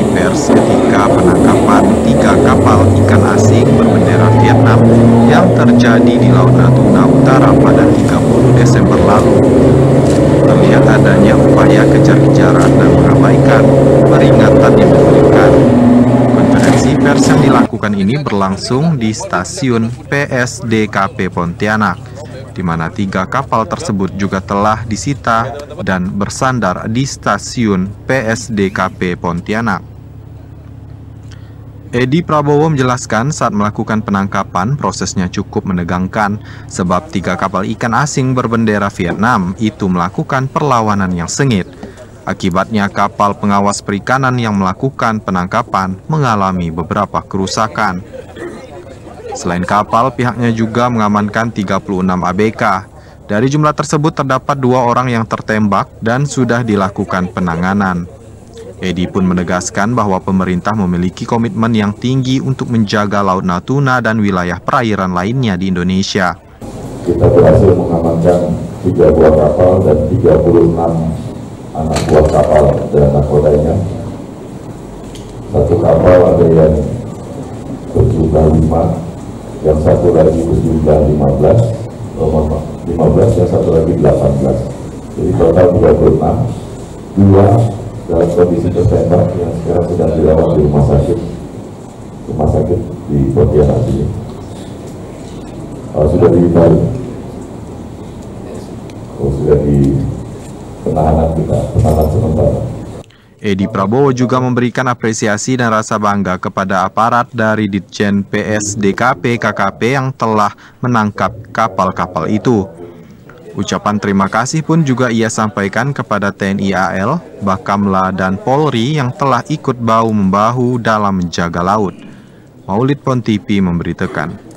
pers ketika penangkapan 3 kapal ikan asing berbendera Vietnam yang terjadi di Laut Natuna Utara pada 30 Desember lalu. Terlihat adanya upaya kejar-kejaran dan mengabaikan peringatan yang diberikan. Konferensi pers yang dilakukan ini berlangsung di stasiun PSDKP Pontianak, di mana 3 kapal tersebut juga telah disita dan bersandar di stasiun PSDKP Pontianak. Edi Prabowo menjelaskan saat melakukan penangkapan prosesnya cukup menegangkan sebab 3 kapal ikan asing berbendera Vietnam itu melakukan perlawanan yang sengit. Akibatnya kapal pengawas perikanan yang melakukan penangkapan mengalami beberapa kerusakan. Selain kapal, pihaknya juga mengamankan 36 ABK. Dari jumlah tersebut terdapat 2 orang yang tertembak dan sudah dilakukan penanganan. Edi pun menegaskan bahwa pemerintah memiliki komitmen yang tinggi untuk menjaga Laut Natuna dan wilayah perairan lainnya di Indonesia. Kita berhasil mengamankan 3 buah kapal dan 36 anak buah kapal dan nakodanya. 1 kapal ada yang berjumlah 5, yang 1 lagi berjumlah 15, yang 1 lagi 18. Jadi total 36, 2 dalam kondisi tertembak yang sekarang sedang dirawat di rumah sakit di Pontianak ini. Sudah di penahanan sementara. Edi Prabowo juga memberikan apresiasi dan rasa bangga kepada aparat dari Ditjen PSDKP KKP yang telah menangkap kapal-kapal itu. Ucapan terima kasih pun juga ia sampaikan kepada TNI AL, Bakamla, dan Polri yang telah ikut bahu-membahu dalam menjaga laut. Maulid Pontipi memberitakan.